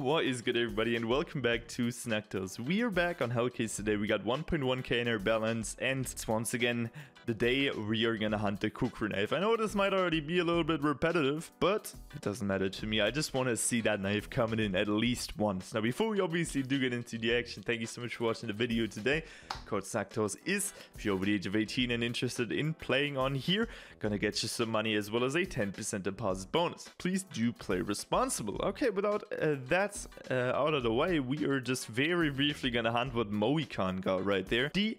What is good, everybody, and welcome back to Snacktales. We are back on Hellcase today. We got 1.1k in our balance, and it's once again the day we are gonna hunt the kukri knife. I know this might already be a little bit repetitive, but it doesn't matter to me. I just want to see that knife coming in at least once. Now, before we obviously do get into the action, thank you so much for watching the video today. Code Snacktales is, if you're over the age of 18 and interested in playing on here, gonna get you some money as well as a 10% deposit bonus. Please do play responsible. Okay, without that out of the way, we are just very briefly gonna hunt what Mohican got right there. The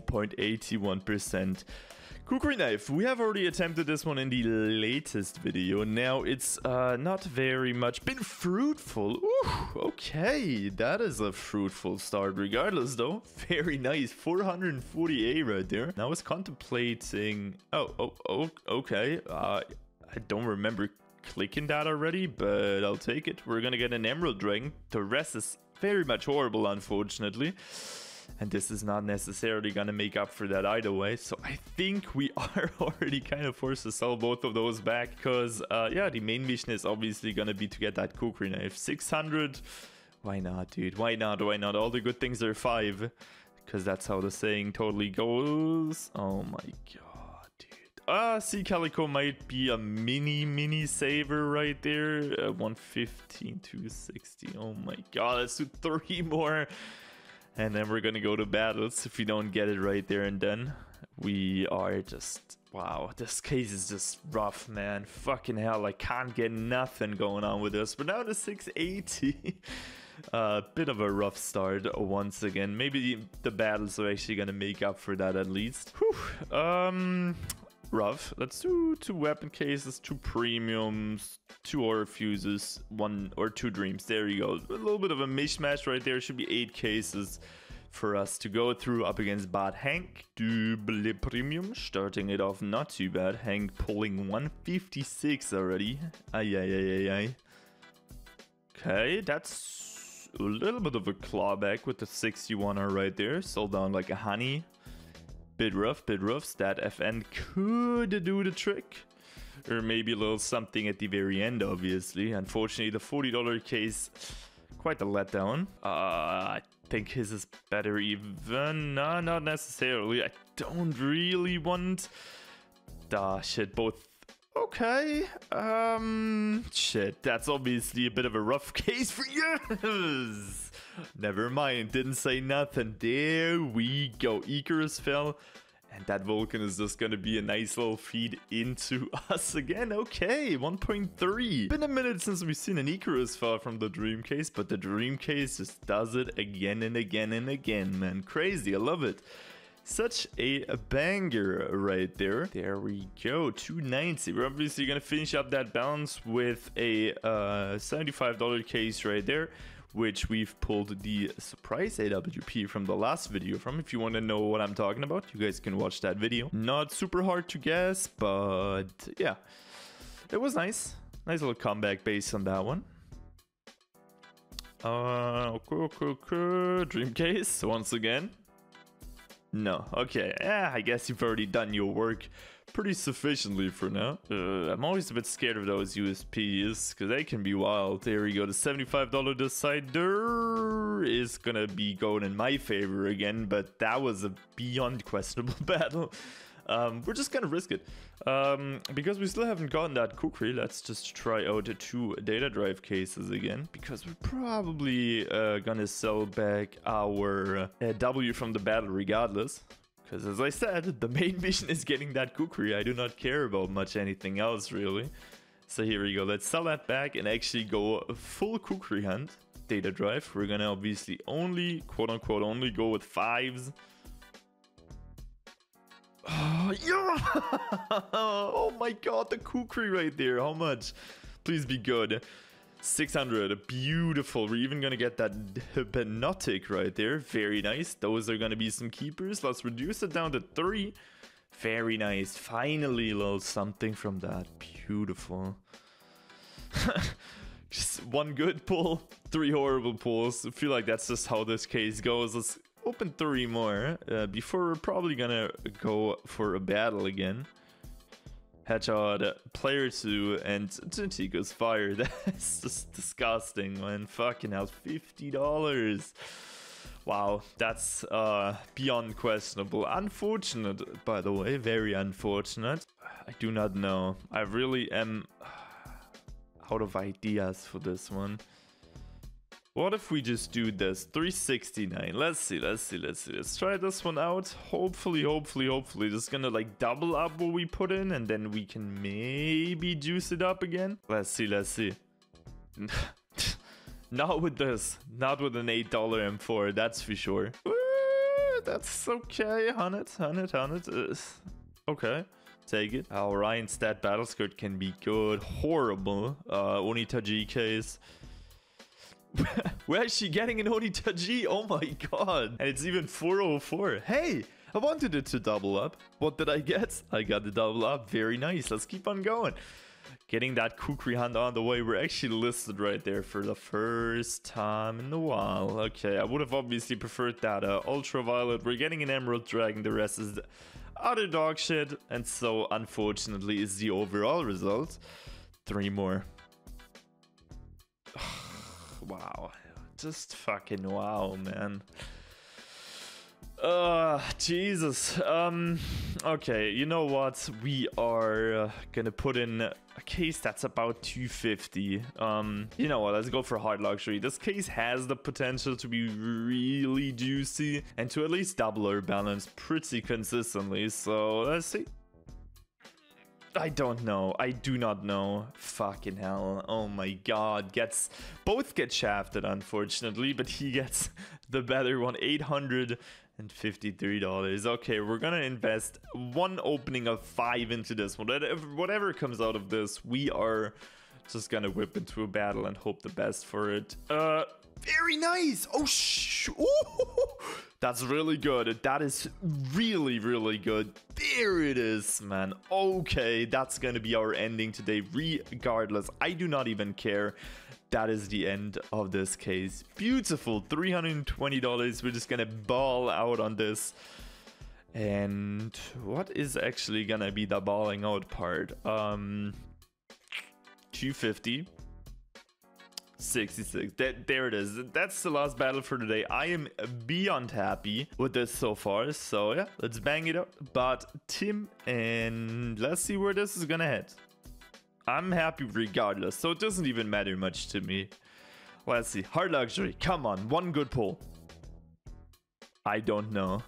0.81% kukri knife. We have already attempted this one in the latest video. Now it's not very much been fruitful. Ooh, okay, that is a fruitful start regardless though. Very nice, 440A right there. Now I was contemplating, okay, I don't remember clicking that already, but I'll take it. We're gonna get an Emerald Dragon. The rest is very much horrible, unfortunately. And this is not necessarily gonna make up for that either way. So I think we are already kind of forced to sell both of those back. Because, yeah, the main mission is obviously gonna be to get that kukri knife. 600. Why not, dude? Why not? Why not? All the good things are 5. Because that's how the saying totally goes. Oh my god, dude. Sea Calico might be a mini saver right there. 115, 260. Oh my god, let's do 3 more. And then we're gonna go to battles if we don't get it right there and then. We are just... wow, this case is just rough, man. Fucking hell, I can't get nothing going on with this. But now the 680. Bit of a rough start once again. Maybe the battles are actually gonna make up for that at least. Whew. Rough. Let's do 2 weapon cases, 2 premiums, 2 aura fuses, 1 or 2 dreams. There you go. A little bit of a mishmash right there. Should be 8 cases for us to go through up against Bad Hank. Double premium. Starting it off not too bad. Hank pulling 156 already. Ay. Okay, that's a little bit of a clawback with the 61R right there. Sold down like a honey. Bit rough. Stat FN could do the trick. Or maybe a little something at the very end, obviously. Unfortunately, the $40 case, quite a letdown. I think his is better even. No, not necessarily. I don't really want... shit, both... okay. Shit, that's obviously a bit of a rough case for you. Never mind, didn't say nothing. There we go. Icarus fell, and that Vulcan is just gonna be a nice little feed into us again. Okay, 1.3. Been a minute since we've seen an Icarus fall from the Dream Case, but the Dream Case just does it again and again and again, man. Crazy, I love it. Such a banger right there. There we go, 290. We're obviously gonna finish up that balance with a $75 case right there, which we've pulled the surprise AWP from the last video from. If you want to know what I'm talking about, you guys can watch that video. Not super hard to guess, but yeah, it was nice. Nice little comeback based on that one. Dream case once again. No, okay, I guess you've already done your work pretty sufficiently for now. I'm always a bit scared of those USPs, because they can be wild. There we go, the $75 decider is gonna be going in my favor again, but that was a beyond questionable battle. We're just gonna risk it. Because we still haven't gotten that kukri, let's just try out the 2 data drive cases again. Because we're probably gonna sell back our W from the battle regardless. Because as I said, the main mission is getting that kukri. I do not care about much anything else really. So here we go, let's sell that back and actually go full kukri hunt. Data drive, we're gonna obviously only, quote unquote, only go with 5s. Oh, yeah! Oh my god, the kukri right there. How much? Please be good. 600. Beautiful. We're even gonna get that hypnotic right there. Very nice. Those are gonna be some keepers. Let's reduce it down to 3. Very nice. Finally, a little something from that. Beautiful. Just 1 good pull, 3 horrible pulls. I feel like that's just how this case goes. Let's open 3 more before we're probably gonna go for a battle again. Headshot, player 2, and Tintico's fire. That's just disgusting, man. Fucking hell, $50. Wow, that's beyond questionable. Unfortunate, by the way, very unfortunate. I do not know. I really am out of ideas for this one. What if we just do this? 369. Let's see. Let's try this one out. Hopefully, this is gonna like double up what we put in, and then we can maybe juice it up again. Let's see. Not with this. Not with an $8 M4, that's for sure. That's okay. 100. Okay. Take it. Orion stat battle skirt can be good. Horrible. Onitaji case. We're actually getting an Onitaji. Oh my god. And it's even 404. Hey, I wanted it to double up. What did I get? I got the double up. Very nice. Let's keep on going. Getting that Kukri hunt on the way. We're actually listed right there for the first time in a while. Okay, I would have obviously preferred that ultraviolet. We're getting an emerald dragon. The rest is utter dog shit. And so, unfortunately, is the overall result. 3 more. Wow. Just fucking wow, man. Jesus. Okay, you know what? We are gonna put in a case that's about 250. You know what? Let's go for hard luxury. This case has the potential to be really juicy and to at least double our balance pretty consistently. So let's see. I don't know. I do not know. Fucking hell. Oh my god. Both get shafted, unfortunately, but he gets the better one. $853. Okay, we're gonna invest one opening of 5 into this one. Whatever comes out of this, we are just gonna whip into a battle and hope the best for it. Very nice. Oh, that's really good. That is really, really good. There it is, man. Okay, that's gonna be our ending today regardless. I do not even care. That is the end of this case. Beautiful. $320. We're just gonna ball out on this. And what is actually gonna be the balling out part? 250. 66. There it is. That's the last battle for today. I am beyond happy with this so far. So yeah, let's bang it out. But Tim, and let's see where this is gonna head. I'm happy regardless, so it doesn't even matter much to me. Let's see. Hard luxury. Come on, one good pull. I don't know.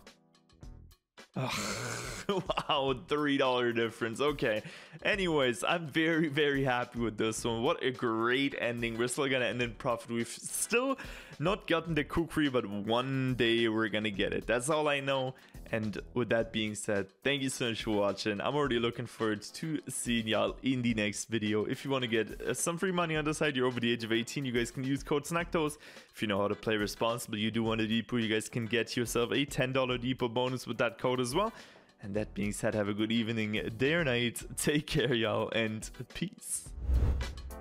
Wow, $3 difference. Okay, anyways, I'm very, very happy with this one. What a great ending. We're still gonna end in profit. We've still not gotten the Kukri, but one day we're gonna get it. That's all I know. And with that being said, thank you so much for watching. I'm already looking forward to seeing y'all in the next video. If you want to get some free money on the side, you're over the age of 18, you guys can use code SNACKTOAST. If you know how to play responsibly, you do want a depot, you guys can get yourself a $10 depot bonus with that code as well. And that being said, have a good evening, day or night. Take care, y'all, and peace.